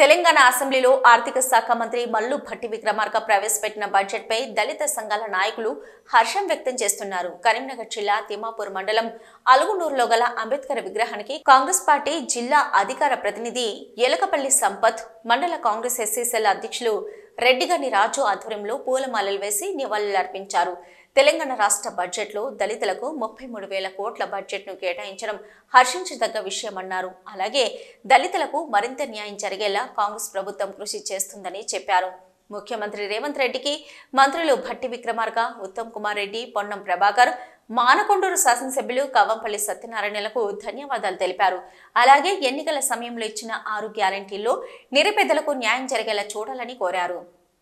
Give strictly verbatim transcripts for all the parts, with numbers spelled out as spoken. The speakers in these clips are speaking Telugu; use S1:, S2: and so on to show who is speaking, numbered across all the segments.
S1: తెలంగాణ అసెంబ్లీలో ఆర్థిక శాఖ మంత్రి మల్లు భట్టి విక్రమార్క ప్రవేశపెట్టిన బడ్జెట్పై దళిత సంఘాల నాయకులు హర్షం వ్యక్తం చేస్తున్నారు. కరీంనగర్ జిల్లా తిమ్మాపూర్ మండలం అలుగునూరులో గల అంబేద్కర్ విగ్రహానికి కాంగ్రెస్ పార్టీ జిల్లా అధికార ప్రతినిధి ఎలకపల్లి సంపత్, మండల కాంగ్రెస్ ఎస్సీ సెల్ అధ్యక్షులు రెడ్డిగని రాజు ఆధ్వర్యంలో పూలమాలలు వేసి నివాళులర్పించారు. తెలంగాణ రాష్ట్ర బడ్జెట్లో దళితులకు ముప్పై మూడు వేల కోట్ల బడ్జెట్ను కేటాయించడం హర్షించదగ్గ విషయమన్నారు. అలాగే దళితులకు మరింత న్యాయం జరిగేలా కాంగ్రెస్ ప్రభుత్వం కృషి చేస్తుందని చెప్పారు. ముఖ్యమంత్రి రేవంత్ రెడ్డికి మంత్రులు భట్టి విక్రమార్క, ఉత్తమ్ కుమార్ రెడ్డి, పొన్నం ప్రభాకర్, మానకొండూరు శాసనసభ్యులు కవ్వంపల్లి సత్యనారాయణలకు ధన్యవాదాలు తెలిపారు. అలాగే ఎన్నికల సమయంలో ఇచ్చిన ఆరు గ్యారంటీల్లో నిరుపేదలకు న్యాయం జరిగేలా చూడాలని కోరారు.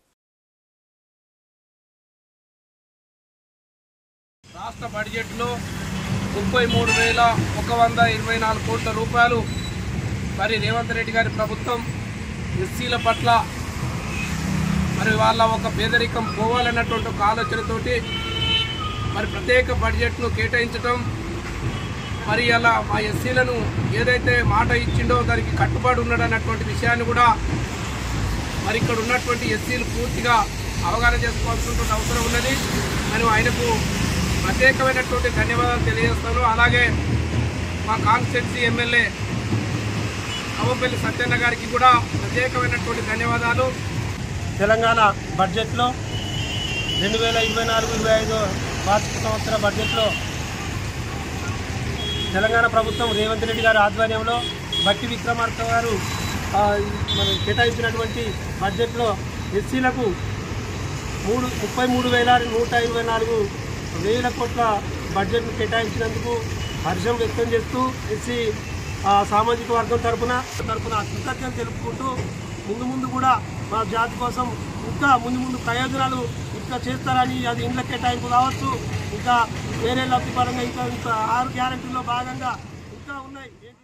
S2: రాష్ట్ర బడ్జెట్లో ముప్పై మూడు వేల ఒక వంద ఇరవై నాలుగు కోట్ల రూపాయలు మరి రేవంత్ రెడ్డి గారి ప్రభుత్వం ఎస్సీల పట్ల మరి వాళ్ళ ఒక పేదరికం పోవాలన్నటువంటి ఒక ఆలోచనతోటి మరి ప్రత్యేక బడ్జెట్ను కేటాయించడం, మరి అలా మా ఎస్సీలను ఏదైతే మాట ఇచ్చిండో దానికి కట్టుబడి ఉన్నాడన్నటువంటి విషయాన్ని కూడా మరి ఇక్కడ ఉన్నటువంటి ఎస్సీలు పూర్తిగా అవగాహన చేసుకోవాల్సిన అవసరం ఉన్నది. మరి ఆయనకు ప్రత్యేకమైనటువంటి ధన్యవాదాలు తెలియజేస్తాను. అలాగే మా కాన్స్టిట్యున్సీ ఎమ్మెల్యే కవ్వంపల్లి సత్యన్న గారికి కూడా ప్రత్యేకమైనటువంటి ధన్యవాదాలు.
S3: తెలంగాణ బడ్జెట్లో రెండు వేల ఇరవై నాలుగు ఇరవై ఐదు వార్షిక సంవత్సర బడ్జెట్లో తెలంగాణ ప్రభుత్వం రేవంత్ రెడ్డి గారి ఆధ్వర్యంలో భట్టి విక్రమార్క గారు మనం కేటాయించినటువంటి బడ్జెట్లో ఎస్సీలకు మూడు ముప్పై మూడు వేల నూట ఇరవై నాలుగు వేల కోట్ల బడ్జెట్ను కేటాయించినందుకు హర్షం వ్యక్తం చేస్తూ ఎస్సీ సామాజిక వర్గం తరఫున తరఫున కృతజ్ఞతలు తెలుపుకుంటూ ముందు ముందు కూడా మా జాతి కోసం ఇంకా ముందు ముందు ప్రయోజనాలు ఇంకా చేస్తారని, అది ఇండ్ల కేటాయింపు కావచ్చు, ఇంకా వేరే లబ్ధి పరంగా ఇంకా ఇంకా ఆరు గ్యారెంటీల్లో భాగంగా ఇంకా ఉన్నాయి.